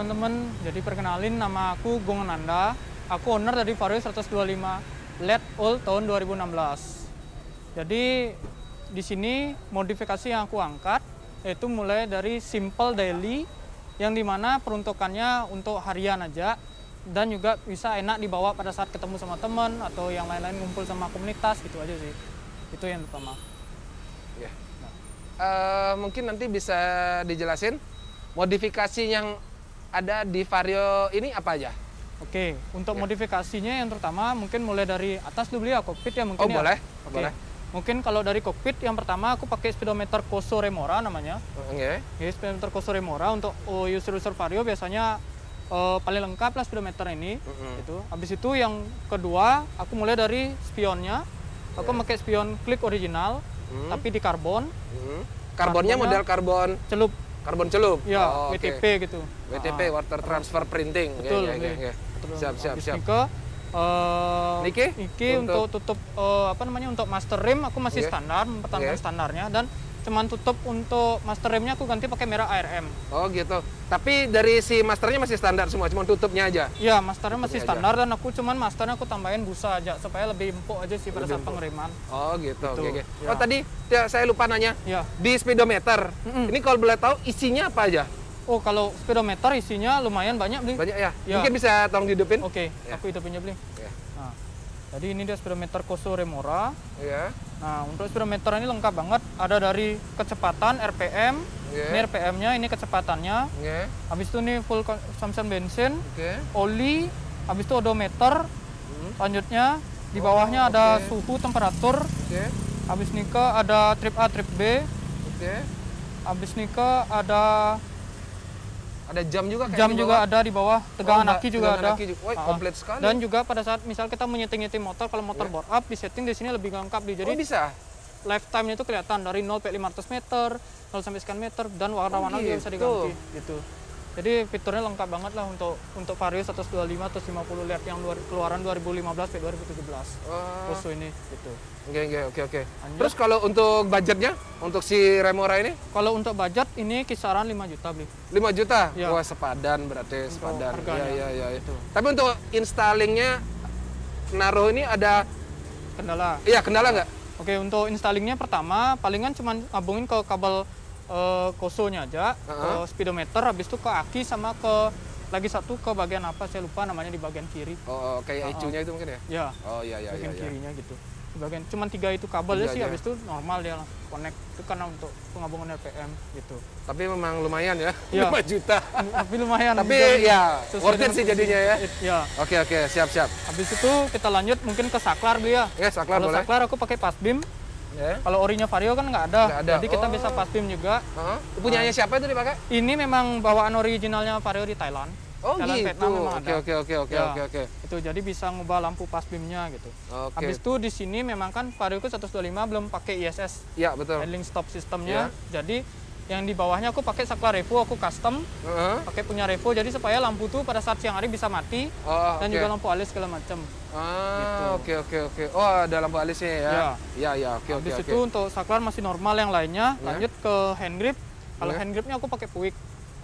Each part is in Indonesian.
teman-teman. Jadi perkenalin, nama aku Gong Ananda. Aku owner dari Vario 125 LED Old tahun 2016. Jadi di sini modifikasi yang aku angkat yaitu mulai dari simple daily yang dimana peruntukannya untuk harian aja dan juga bisa enak dibawa pada saat ketemu sama teman atau yang lain-lain ngumpul sama komunitas gitu aja sih. Itu yang pertama. Ya. Mungkin nanti bisa dijelasin modifikasi yang ada di Vario ini apa aja? Oke, untuk modifikasinya yang terutama mungkin mulai dari atas dulu ya, kokpit ya mungkin. Oh, boleh. Oke. Boleh. Mungkin kalau dari kokpit yang pertama aku pakai speedometer Koso Remora namanya. Oke. Speedometer Koso Remora untuk user-user Vario biasanya paling lengkap lah speedometer ini. Gitu. Habis itu yang kedua aku mulai dari spionnya. Aku pakai spion Click original tapi di karbon. Karbonnya model karbon celup. Karbon celup. Ya, oh, WTP okay. gitu. WTP, water transfer printing. Betul. Siap. Niki untuk tutup untuk master rim aku masih standar, mempertahankan standarnya, dan cuman tutup untuk master rimnya aku ganti pakai merah ARM. Oh gitu. Tapi dari si masternya masih standar semua, cuma tutupnya aja. Iya, masternya masih standar dan aku masternya aku tambahin busa aja supaya lebih empuk aja sih pada saat pengeriman. Oh gitu. Oke. Ya. Oh tadi saya lupa nanya. Ya. Di speedometer, ini kalau boleh tahu isinya apa aja? Oh, kalau speedometer isinya lumayan banyak, Bli. Banyak ya? Mungkin bisa tolong hidupin? Oke, ya. aku hidupinnya, Bli. Ya. Nah, jadi ini dia speedometer Koso Remora. Ya. Nah, untuk speedometer ini lengkap banget. Ada dari kecepatan, RPM. Ini RPM-nya, ini kecepatannya. Habis itu ini full consumption bensin. Oli. Habis itu odometer. Lanjutnya, di bawahnya ada suhu, temperatur. Habis ini ada trip A, trip B. Habis ini ada jam juga kayak jam juga ada di bawah, tegangan aki juga ada. Komplit sekali. Dan juga pada saat misal kita mau nyeting motor, kalau motor bore up di setting di sini lebih lengkap di. Jadi bisa. Lifetime-nya itu kelihatan dari 0 sampai 500 meter, 0 sampai sekian meter, dan warna-warna juga bisa diganti gitu. Jadi fiturnya lengkap banget lah untuk Vario 125 atau 50 LED yang keluaran 2015 sampai 2017. Koso ini gitu. Oke. Terus kalau untuk budgetnya untuk si Remora ini? Kalau untuk budget ini kisaran 5 juta, Bli. 5 juta? Ya. Wah, sepadan berarti, sepadan. Iya. Itu. Tapi untuk installingnya naruh ini ada kendala? Iya, kendala nggak? Oke, untuk installingnya pertama palingan cuma ngabungin ke kabel Kosonya aja, ke speedometer, habis itu ke aki sama ke lagi satu ke bagian apa saya lupa namanya di bagian kiri. Oh, kayak ECU-nya itu mungkin ya? Ya. Oh iya. Bagian kirinya gitu. Di bagian cuman 3 itu kabelnya sih, habis itu normal dia langsung connect. Itu karena untuk penggabungan RPM gitu. Tapi memang lumayan ya, 5 Ya. juta. Tapi lumayan. Tapi ya worth it sih jadinya ya. Ya. Oke, siap. Habis itu kita lanjut mungkin ke saklar Bli ya. Ya, saklar boleh. Kalau saklar aku pakai Passbeam. Kalau orinya Vario kan nggak ada. Jadi kita bisa Passbeam juga. Punyanya siapa itu dipakai? Ini memang bawaan originalnya Vario di Thailand. Oh Thailand, gitu. Vietnam memang ada. Oke. Itu jadi bisa ngubah lampu Passbeamnya gitu. Habis itu di sini memang kan Vario 125 belum pakai ISS. Iya, betul. Handling stop sistemnya. Jadi yang di bawahnya aku pakai saklar Revo, aku custom. Pakai punya Revo jadi supaya lampu tuh pada saat siang hari bisa mati. Dan juga lampu alis segala macam. Oke. Oh, ada lampu alisnya ya. Iya, oke. Habis itu untuk saklar masih normal yang lainnya. Lanjut ke hand grip. Kalau hand gripnya aku pakai Puig.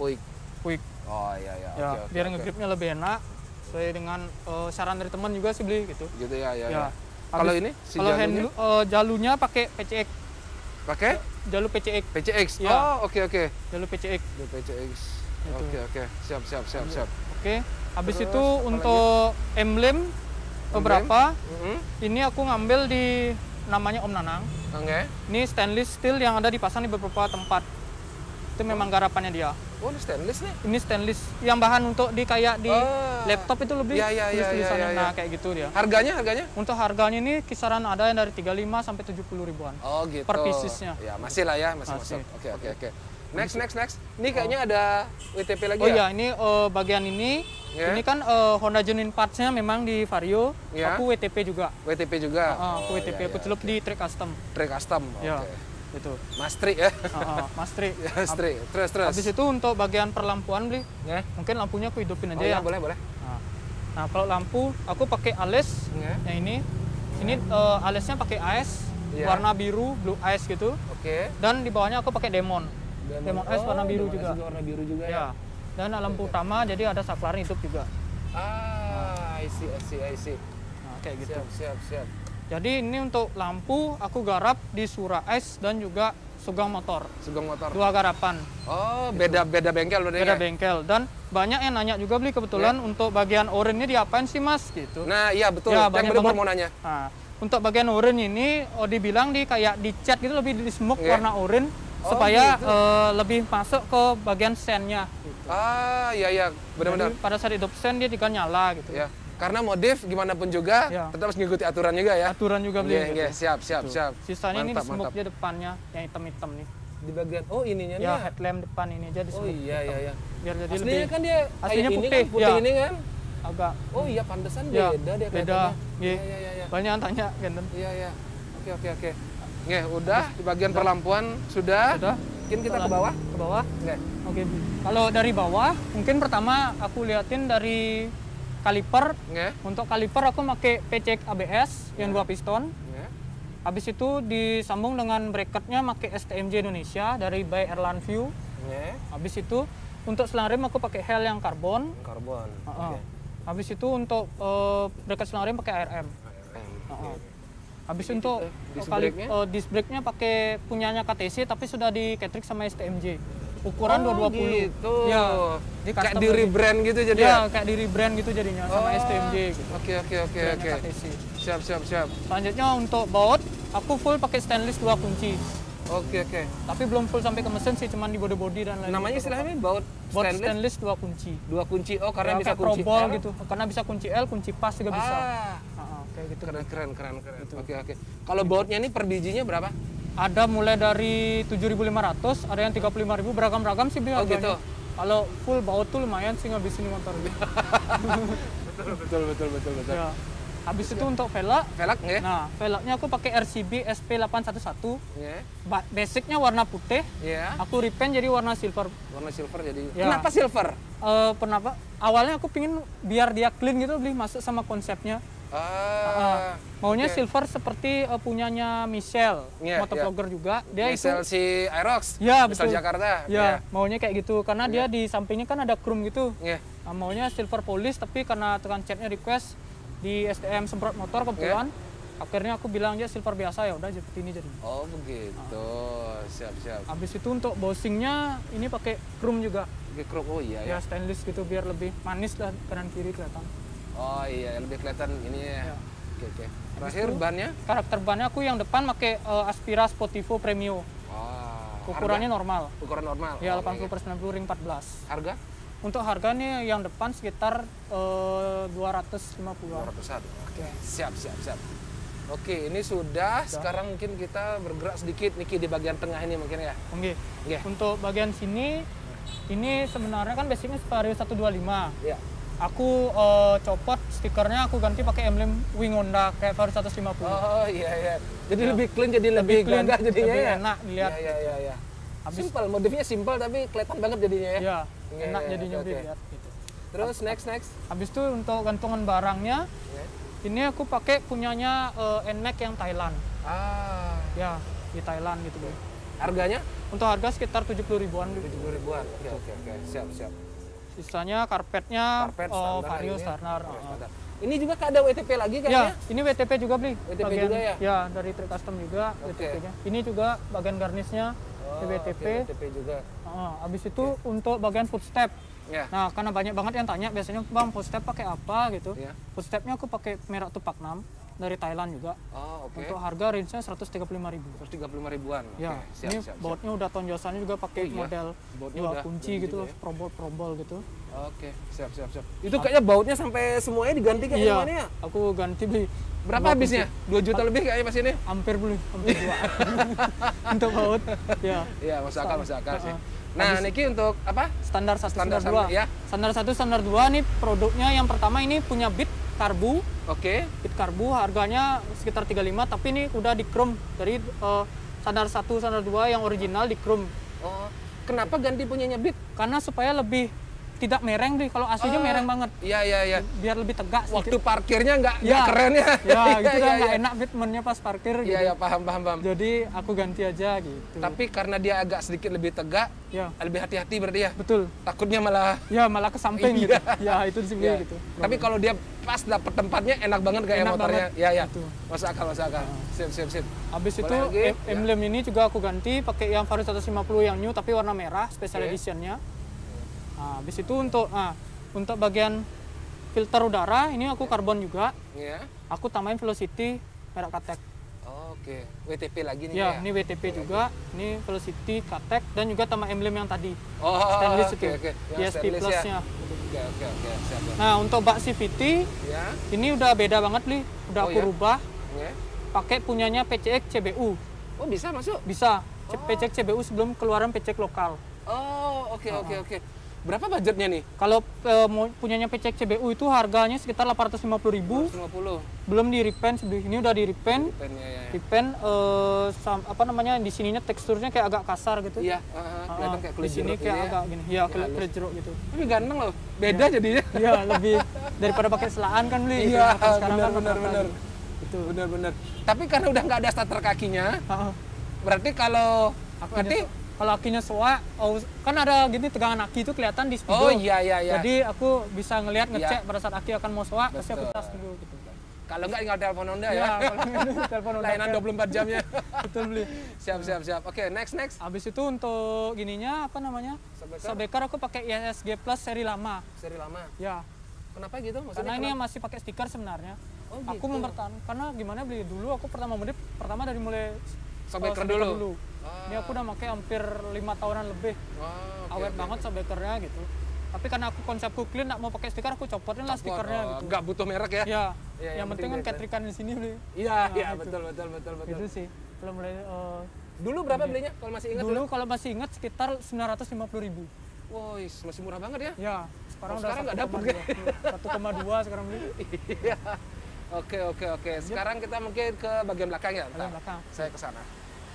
Oh iya. Oke, biar ngegripnya lebih enak. Sesuai dengan saran dari teman juga sih Bli gitu. Gitu ya. Kalau ini si kalau jalunya? Jalunya pakai PCX. Pakai? Jalur PCX. PCX. Ya. Oh, oke. Jalur PCX. Oke. Siap. Oke. Habis itu untuk emblem beberapa ini aku ngambil di namanya Om Nanang. Oke. Ini stainless steel yang ada dipasang di beberapa tempat. Itu memang garapannya dia. Oh, ini stainless nih? Ini stainless yang bahan untuk di kayak di laptop itu lebih tulisannya. Nah, kayak gitu dia. Harganya? Untuk harganya ini kisaran ada yang dari 35 sampai 70 ribuan. Oh, gitu. Per piecesnya. Ya, masih lah ya, masih masuk. Oke. Next. Ini kayaknya ada WTP lagi ya? Oh iya, ini bagian ini. Ini kan Honda Genuine Parts-nya memang di Vario. Aku WTP juga. Aku WTP, aku celup di Trek Custom. Oke. Itu Mastri ya. Mastri. Terus. Habis itu untuk bagian perlampuan Bli. Mungkin lampunya aku hidupin aja ya. Boleh. Nah, kalau lampu aku pakai alis. Yang ini. Ini alisnya pakai AS warna biru, blue ice gitu. Oke. Dan di bawahnya aku pakai Demon. Demon Ice warna biru juga. Warna biru juga ya. dan lampu utama jadi ada saklarnya hidup juga. I see. Nah, kayak gitu. Siap. Jadi ini untuk lampu aku garap di Sura Ice dan juga Sugeng Motor. Sugeng Motor. 2 garapan. Oh, beda bengkel berarti. Beda bengkel. Dan banyak yang nanya juga beli kebetulan untuk bagian orange ini diapain sih Mas gitu. Nah, iya betul. Ya, yang bener mau nanya. Nah, untuk bagian orange ini dibilang kayak dicat gitu, lebih di smoke warna orange supaya gitu. lebih masuk ke bagian sennya gitu. Iya, benar-benar. Pada saat hidup sen dia juga nyala gitu. Ya. Karena modif gimana pun juga tetap harus mengikuti aturan juga ya. Aturan juga beli. Iya, siap. Sisanya mantap, ini di smoke dia depannya yang hitam-hitam nih. Di bagian ininya nih. Ya, headlamp depan ini aja di smoke. Iya. Biar jadi Aslinya lebih kan dia aslinya kayak putih, ini kan, putih ini kan. agak Oh iya, pantesan ya, beda dia beda. kelihatannya. Iya. Banyak yang tanya Genten. Iya. Oke. Nggih, udah di bagian perlampuan sudah. Mungkin kita ke bawah. Ke bawah. Nggih. Oke. Kalau dari bawah, mungkin pertama aku liatin dari kaliper. Nggih. Untuk kaliper aku pakai PCX ABS yang 2 piston. Nggih. Habis itu disambung dengan bracketnya pakai STMJ Indonesia dari by Airline View. Nggih. Habis itu untuk selang rem aku pakai Hel yang karbon. Karbon. Oke. Habis itu untuk bracket selang rem pakai ARM. Habis untuk disc brake-nya pakai punyanya KTC tapi sudah di catering sama STMJ. Ukuran 220. Gitu. Ya. Kayak di rebrand gitu jadi ya? Kayak di rebrand gitu jadinya sama STMJ gitu. Oke. KTC. Siap. Selanjutnya untuk baut aku full pakai stainless 2 kunci. Oke. Tapi belum full sampai ke mesin sih, cuman di bodi dan lain-lain. Namanya istilahnya baut stainless 2 kunci. 2 kunci. Oh, karena bisa kayak kunci probol L gitu. Karena bisa kunci L, kunci pas juga bisa. Kayak gitu. Keren. Oke. Kalau bautnya ini per bijinya berapa? Ada mulai dari 7.500, ada yang 35.000, beragam-beragam sih beli harganya. Gitu. Kalau full baut tuh lumayan sih ngabisin motor gitu. Betul. Ya. Habis itu untuk velg nggih. Nah, velgnya aku pakai RCB SP811. Nggih. Basicnya warna putih. Iya. Aku repaint jadi warna silver. Warna silver jadi. Ya. Kenapa silver? Kenapa? Awalnya aku pingin biar dia clean gitu beli, masuk sama konsepnya. Maunya silver seperti punyanya Michelle, motovlogger juga. Dia Michelle itu si Aerox. Ya, Michelle betul. Jakarta. Ya, maunya kayak gitu karena dia di sampingnya kan ada chrome gitu. Iya. Nah, maunya silver polish tapi karena tukang catnya request di STM semprot motor kebetulan. Akhirnya aku bilang aja silver biasa, ya udah seperti ini jadi. Oh, begitu. Siap. Habis itu untuk bouncingnya ini pakai chrome juga. Pakai chrome. Oh iya Ya, stainless gitu biar lebih manis lah kanan kiri kelihatan. Oh iya, lebih kelihatan ini ya. Oke. Terakhir bannya? Karakter bannya aku yang depan pakai Aspira Sportivo Premio. Ukurannya normal. Ukuran normal. Ya, 80/90 ring 14. Harga? Untuk harga nih yang depan sekitar 250-an. 200-an. Oke. Siap. Oke, ini sudah. Sekarang mungkin kita bergerak sedikit Niki di bagian tengah ini mungkin ya. Oke. Nggih. Untuk bagian sini ini sebenarnya kan basicnya Vario 125. Iya. Aku copot stikernya, aku ganti pakai emblem Wing Honda kayak Vario 150. Oh iya. Jadi lebih clean, jadi lebih gagah jadinya lebih ya. enak dilihat. Iya. Simpel, modifnya simpel tapi kelihatan banget jadinya ya. Iya, Iya, enak iya, jadinya oke. dilihat gitu. Terus next. Habis itu untuk gantungan barangnya, ini aku pakai punyanya NMAX yang Thailand. Ya, di Thailand gitu. Harganya? Untuk harga sekitar 70.000-an. 70.000-an. Oke. Siap. Sisanya karpetnya Vario ini. standar. Ini juga ada WTP lagi kayaknya? Ya, ini WTP juga beli. WTP juga ya? Ya, dari Trek Custom juga WTP-nya. Ini juga bagian garnisnya di WTP. WTP juga. Habis itu untuk bagian footstep. Ya. Nah, karena banyak banget yang tanya biasanya, Bang, footstep pakai apa gitu. Ya. Footstepnya aku pakai merek Tupac 6 dari Thailand juga. Oh, oke. Untuk harga range-nya 135.000. 135.000-an. Ya, Oke, ini siap. bautnya udah tonjosannya juga pakai model Bautnya 2 udah kunci gitu, ya. probol gitu. Oke, siap. Itu kayaknya bautnya sampai semuanya diganti kayak Iya, gimana ya? aku ganti beli. Berapa habisnya? 2 juta lebih kayaknya pas ini? Hampir 2. Untuk baut. Ya. Iya, masuk akal sih. Nah, Niki untuk apa? Standar 1, standar sama, 2. ya. Standar 1, standar 2 nih produknya yang pertama ini punya bit karbu. Oke. Bit karbu harganya sekitar 35, tapi ini udah di chrome. Dari standar 1, standar 2 yang original di chrome. Oh, kenapa ganti punyanya Bit? Karena supaya lebih tidak mereng deh. Kalau aslinya mereng banget. Iya. Biar lebih tegak Waktu sedikit. parkirnya nggak keren ya? Ya, gitu kan nggak enak fitmentnya pas parkir gitu. Iya, paham. Jadi aku ganti aja gitu. Tapi karena dia agak sedikit lebih tegak, ya, lebih hati-hati berarti ya? betul. Takutnya malah... Ya, malah ke samping gitu. Ya, itu disebutnya gitu. Tapi kalau dia pas dapet tempatnya enak banget kayak Enak motornya. banget. Iya. Gitu. Masuk akal. Sip. Habis itu Boleh lagi? emblem ini juga aku ganti pakai yang Vario 150 yang new tapi warna merah, special Oke. editionnya. Nah, habis itu untuk bagian filter udara ini aku karbon juga. Iya. Aku tambahin Velocity merek Katek. Oke. WTP lagi nih Ya, ini WTP juga, ini Velocity Katek dan juga tambah emblem yang tadi. Oh, Stainless oke. itu. Yang ESP stainless ya? Plus-nya. Oke. Siap. Nah, untuk bak CVT Ya. ini udah beda banget nih. Udah Oh, aku ya? rubah Oke. pakai punyanya PCX CBU. Oh, bisa masuk? Bisa. PCX CBU sebelum keluaran PCX lokal. Oh, oke. Berapa budgetnya nih? Kalau punyanya PCX CBU itu harganya sekitar 850.000, 150. belum di repaint. Ini udah di repaint. Repaint di sininya teksturnya kayak agak kasar gitu. Iya, kelihatan kayak Di kulit sini jeruk kayak ya. agak gini. Iya, halus. kulit jeruk gitu. Tapi ganteng loh. Beda jadinya. Iya, lebih daripada pakai selaan kan beli. Iya, Sekarang kan benar. rata-rata. Itu benar. Tapi karena udah nggak ada starter kakinya, Heeh. berarti kalau Kalau akinya soa, kan ada gini tegangan aki itu kelihatan di speedo. Oh iya. Jadi aku bisa ngelihat Iya. ngecek pada saat aki akan mau soa, pasti aku Betul. tas dulu gitu. Kalau nggak tinggal telepon Honda Iya, ya. kalau ini telepon udah Layanan 24 jamnya. betul beli. Siap. Oke, next. Habis itu untuk gininya Sabeker aku pakai ISG Plus seri lama. Seri lama. Ya, Kenapa gitu? Maksudnya karena ini masih pakai stiker sebenarnya. Oh, Aku gitu. mempertahankan karena gimana beli dulu aku pertama dari mulai Sabeker dulu. Ini aku udah pakai hampir 5 tahunan lebih. Wah, Awet banget Sabekernya gitu. Tapi karena aku konsepku clean, nggak mau pakai stiker, aku copotin lah stikernya gitu. Nggak butuh merek ya? Ya, Iya, yang penting kan brand. ketrikan di sini beli. Iya, Nah, betul. Itu sih. Kalau mulai Dulu berapa belinya? Kalau masih ingat dulu kalau masih ingat sekitar 950.000. Woi, masih murah banget ya? Ya, sekarang Oh, udah sekarang nggak dapet, 1,2 sekarang beli. Iya. Oke. Sekarang kita mungkin ke bagian belakang ya. Bagian belakang. Saya ke sana.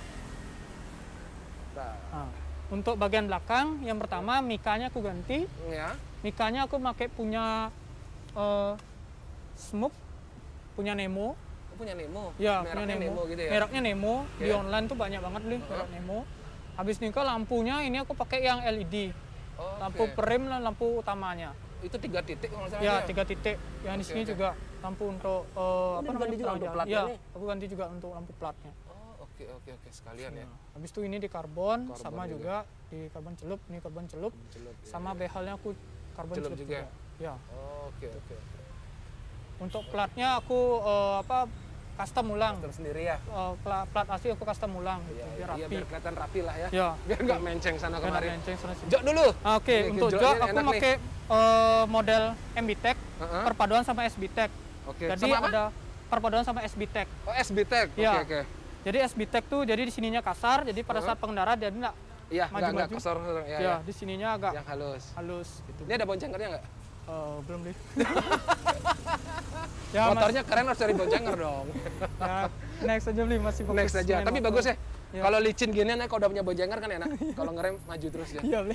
Nah, untuk bagian belakang, yang pertama mikanya aku ganti. Ya. Mikanya aku pakai punya Smoke, punya Nemo. Punya Nemo. Ya, Mereknya punya Nemo. gitu ya. Mereknya Nemo. Di Oke. online tuh banyak banget beli merek Nemo. Habis nikah lampunya ini aku pakai yang LED. Oke. Lampu perim dan lampu utamanya. Itu 3 titik kalau nggak salah Ya, ya? 3 titik. Yang di sini Oke. juga lampu untuk diganti juga untuk jalan. platnya Ya, nih? aku ganti juga untuk lampu platnya. Oh, oke. Sekalian ya. Habis itu ini di karbon, Karbon sama juga. juga di karbon celup, ini karbon celup, Celup, ya. sama behalnya aku karbon Celup celup juga? juga. Ya. Oh, oke. Untuk platnya aku custom ulang. Custom sendiri ya? Plat asli aku custom ulang gitu, biar Iya, rapi. biar kelihatan rapi lah ya. Ya. Biar nggak menceng sana Biar kemari. nggak menceng sana sini. Jok dulu. Oke, Ini untuk joknya jok enak aku nih. pakai model MB-Tech Heeh. perpaduan sama SB-Tech. Oke. Jadi Sama apa? ada perpaduan sama SB-Tech. Oh, SB-Tech. Ya. Oke. Jadi SB-Tech tuh jadi di sininya kasar, jadi pada saat pengendara dia nggak Iya, nggak maju-maju. kosor. Ya, Ya. di sininya agak Yang halus. halus gitu. Ini ada boncengernya nggak? Belum deh. Ya, Motornya keren harus cari boncenger dong. ya, next aja beli masih fokus Next aja. main Tapi motor. bagus ya. Ya. Kalau licin gini nih kalau udah punya boncenger kan enak. Kalau ngerem maju terus ya. Iya beli.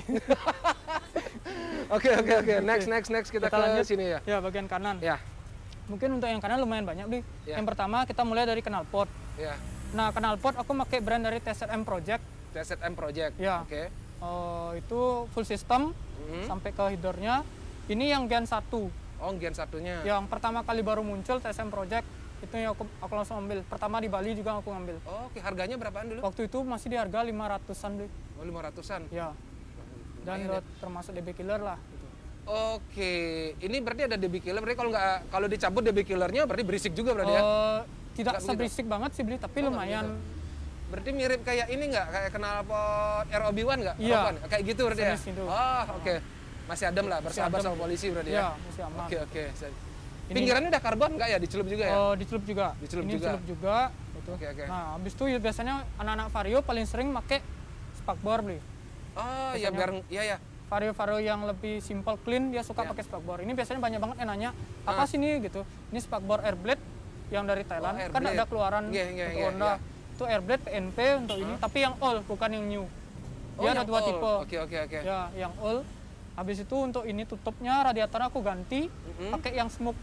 Oke. Next kita ke lanjut. sini ya. Ya, bagian kanan. Ya. Mungkin untuk yang kanan lumayan banyak beli. Ya. Yang pertama kita mulai dari knalpot. Ya. Nah, knalpot aku pakai brand dari TZM Project. TZM Project. Ya. Oke. Itu full system sampai ke headernya. Ini yang Gen 1. Oh, gen satunya. Yang pertama kali baru muncul TZM Project. Itu yang aku langsung ambil. Pertama di Bali juga aku ngambil. Oh, oke. Harganya berapaan dulu? Waktu itu masih di harga 500-an beli. Oh, 500-an. Ya. Dan Lumayan ya. termasuk DB killer lah gitu. Oke, ini berarti ada DB killer. Berarti kalau dicabut DB killernya berarti berisik juga berarti ya? Tidak Nggak seberisik banget sih beli, tapi Oh, nggak lumayan. Berarti mirip kayak ini nggak? Kayak knalpot ROB1 nggak? Iya. ROB1? Kayak gitu berarti ya? Sejenis itu. Oh, oke. Masih adem lah, bersahabat adem. sama polisi berarti Ya, ya? masih aman. Oke. Ini- Pinggirannya udah karbon nggak ya? Dicelup juga ya? Dicelup juga. Dicelup Ini juga. celup juga. Gitu. Oke. Nah, habis itu ya biasanya anak-anak Vario paling sering pakai spakbor beli. Oh, ya biasanya- biar, iya. Vario-vario yang lebih simple clean dia suka Ya. pakai spakbor. Ini biasanya banyak banget yang nanya, apa sih ini gitu. Ini spakbor Airblade yang dari Thailand. Kan Airblade. ada keluaran Iya, untuk Honda. Itu Airblade PNP untuk ini, tapi yang all bukan yang new. Oh, Dia ada yang dua all. tipe. Oke. Ya, yang all Habis itu untuk ini tutupnya radiator aku ganti pakai yang smoke.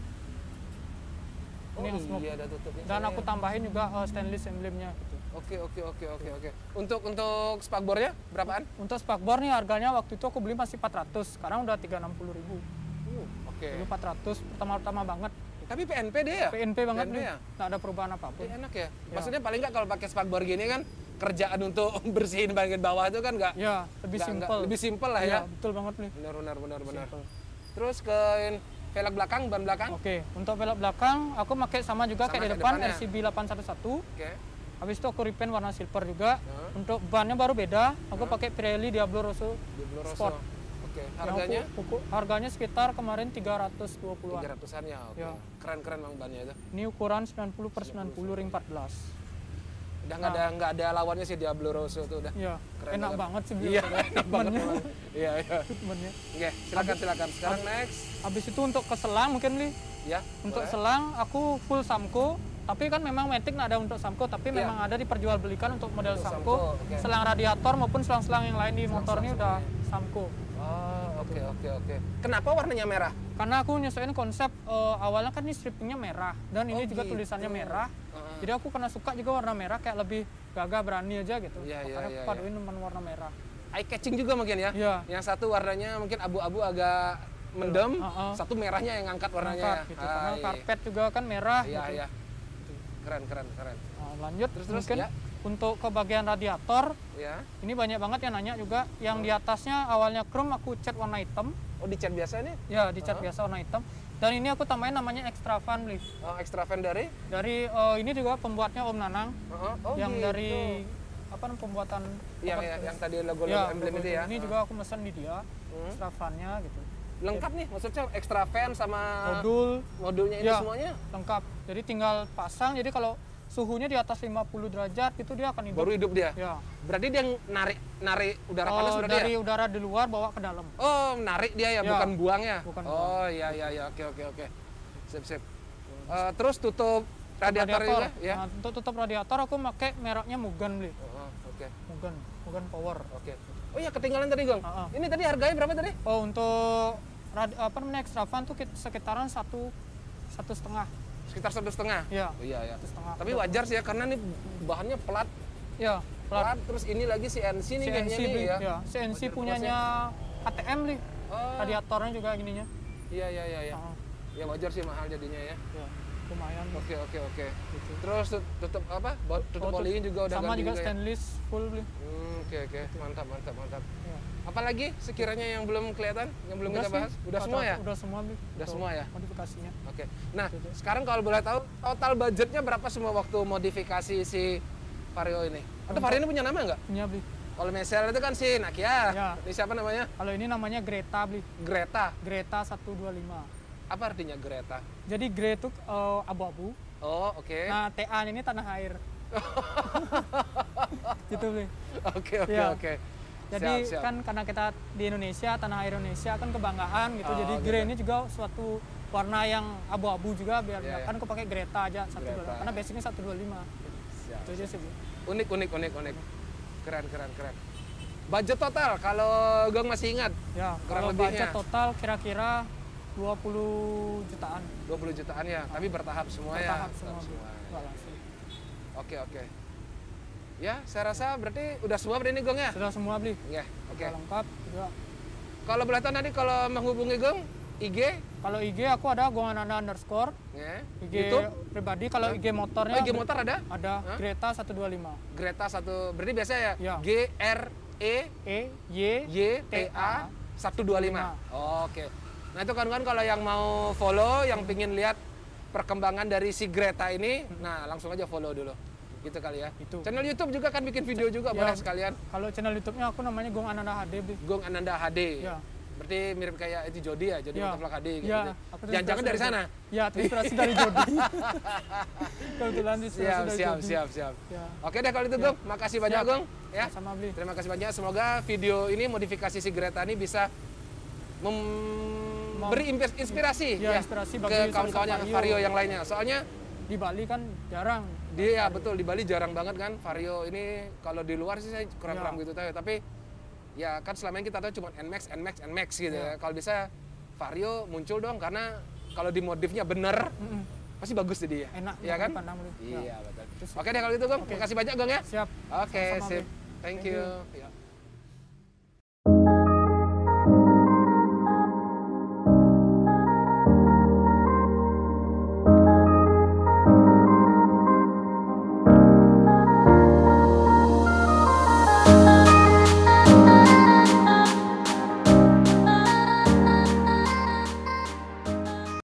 Oh Ini yang smoke. iya, ada tutupnya. Dan aku tambahin juga stainless emblemnya gitu. Oke. Untuk spakbornya berapaan? Untuk spakbor nih harganya waktu itu aku beli masih 400, sekarang udah 360.000. Oke. Dulu 400 pertama-tama banget. Tapi PNP dia ya? PNP banget PNP nih. ya? Nggak ada perubahan apapun. Ini enak ya? Maksudnya paling nggak kalau pakai spakbor gini kan kerjaan untuk bersihin bagian bawah itu kan nggak? Ya, lebih simpel. Lebih simpel lah ya? Iya, betul banget nih. Benar. Simple. Terus ke velg belakang, ban belakang? Oke, untuk velg belakang aku pakai sama juga Sama kayak di kayak depan depannya. RCB 811. Oke. Habis itu aku repaint warna silver juga. Nah. Untuk bannya baru beda, aku pakai Pirelli Diablo Rosso Di Blue Rosso. Sport. Oke. Yang Harganya? harganya sekitar kemarin 320-an. 300-an ya? Oke. Ya. Keren bang bannya itu. Ini ukuran 90/90 ring 14. Udah nggak ada lawannya sih Diablo Rosso itu udah. Iya, Keren enak banget. banget sih Iya, enak banget. Treatmentnya. Iya. Treatmentnya. Oke, silakan. Sekarang next. Habis itu untuk ke selang mungkin nih. Ya. Untuk boleh. selang aku full Samco, tapi kan memang Matic nggak ada untuk Samco, tapi Iya. memang ada diperjualbelikan untuk model Untuk Samco. Samco, oke. Selang radiator maupun selang-selang yang lain di motor ini udah Samco. Oh, oke. Kenapa warnanya merah? Karena aku nyesuaiin konsep awalnya kan ini strippingnya merah dan ini Oh, juga gitu. tulisannya merah. Heeh. Jadi aku karena suka juga warna merah kayak lebih gagah berani aja gitu. Iya, Makanya iya, aku paduin dengan warna merah. Eye catching juga mungkin ya? Iya. Yang satu warnanya mungkin abu-abu agak mendem, Heeh. satu merahnya yang ngangkat warnanya. Angkat gitu. Karena iya. karpet juga kan merah Iya, gitu. iya. Keren. Nah, lanjut Terus, mungkin ya. untuk ke bagian radiator, Ya. ini banyak banget yang nanya juga. Yang di atasnya awalnya chrome aku cat warna hitam. Oh, dicat biasa nih? Ya, dicat biasa warna hitam. Dan ini aku tambahin namanya extra fan beli. Oh, extra fan dari? Dari ini juga pembuatnya Om Nanang. Oh, yang gitu. dari apa namanya, pembuatan yang tadi logo ya, emblem logo itu ya? ini juga aku mesen di dia. Extra fan-nya gitu. Lengkap nih, maksudnya extra fan sama modulnya ini Ya, semuanya? lengkap. Jadi tinggal pasang. Jadi kalau suhunya di atas 50 derajat itu dia akan hidup. Baru hidup dia? Ya. Berarti dia narik udara panas berarti dari ya? udara di luar bawa ke dalam. Oh, narik dia ya, Ya. bukan buang ya? Bukan oh, iya. Oke. Sip. Terus tutup radiator juga ya? Nah, untuk tutup radiator aku pakai mereknya Mugen beli. Oh, oke. Mugen Power. Oke. Oh iya, ketinggalan tadi, Gong. Heeh. Ini tadi harganya berapa tadi? Oh, untuk extra fan tuh sekitaran satu setengah. Sekitar 1,5. Ya. Oh, iya. 1,5. Tapi wajar sih ya, karena ini bahannya pelat. Ya, Pelat, terus ini lagi CNC nih kayaknya CNC nih beli. ya. Ya, CNC Wajar punyanya KTM nih. Oh, Radiatornya juga gininya. iya. Heeh. Ya wajar sih mahal jadinya ya. Ya, lumayan. Oke. Gitu. Terus tutup apa? Tutup olinya juga udah sama ganti juga juga ya? stainless full beli. Oke. Mantap. Ya. Apalagi sekiranya yang belum kelihatan, yang belum kita sih. bahas? Udah semua ya? Udah semua beli. Udah Untuk semua ya? Modifikasinya. Oke. Nah, Gitu. sekarang kalau boleh tahu total budgetnya berapa semua waktu modifikasi si Vario ini? Atau Vario ini punya nama nggak? Punya beli. Kalau Mesel itu kan si Nakia. Ya. Ini siapa namanya? Kalau ini namanya Greta beli. Greta. Greta 125. Apa artinya Greta? Jadi grey itu abu-abu. Oh, oke. Nah, TA ini tanah air. Gitu beli. Oke. Ya. Oke. Jadi Siap. kan karena kita di Indonesia, tanah air Indonesia kan kebanggaan gitu. Oh, Jadi gitu. grey ini juga suatu warna yang abu-abu juga biar Iya, kan aku pakai Greta aja 125. Greta. Karena basicnya 125. Siap. Itu aja sih. Bu. Unik. Keren. Budget total kalau Gong masih ingat Ya, Kurang kalau lebihnya. budget total kira-kira 20 jutaan. 20 jutaan ya, tapi bertahap semua ya. Bertahap semua. Bu. Semua. Nggak langsung. Oke. Ya, saya rasa berarti udah semua berarti ini Gong ya? Sudah semua beli. Ya, oke. Sudah lengkap juga. Kalau boleh tahu nanti kalau menghubungi Gong, IG, Kalau IG aku ada gongananda_, ya. IG YouTube, pribadi. Kalau IG motornya IG motor ada? ada Hah? Greta 125. Greta satu, berarti biasa ya? Ya. GREYTA 125. Oke. Nah itu kan kalau yang mau follow, yang pingin lihat perkembangan dari si Greta ini, nah langsung aja follow dulu. Gitu kali ya. Itu. Channel YouTube juga kan bikin video juga, Ya. boleh sekalian. Kalau channel YouTube-nya aku namanya Gong Ananda HD, Bli. Gong Ananda HD. Ya. Berarti mirip kayak itu Jody ya, Jody Ya. Motovlog HD gitu. Ya, aku Jangan-jangan dari sana. Ya, terinspirasi dari Jody. Kebetulan terinspirasi dari Jody. Siap. Ya. Oke deh kalau itu Gong, makasih banyak Siap. Gong. Ya. Sama Bli. Terima kasih banyak. Semoga video ini modifikasi si Greta ini bisa memberi inspirasi Ya, inspirasi bagi ke kawan-kawan yang Vario yang lainnya. Soalnya Di Bali kan jarang. dia betul di Bali jarang banget kan Vario ini, kalau di luar sih saya kurang Ya. gitu tahu, tapi Ya kan selama ini kita tahu cuma NMAX, NMAX, NMAX gitu Iya. ya. Kalau bisa Vario muncul dong karena kalau dimodifnya bener pasti bagus jadi ya. Enak, ya kan? dipandang dulu. Iya Ya. betul. Terus- Oke deh kalau gitu Gong, Oke. makasih banyak Gong ya. Siap. Oke, Sama-sama, sip. Bli. Thank Thank you. you. Ya.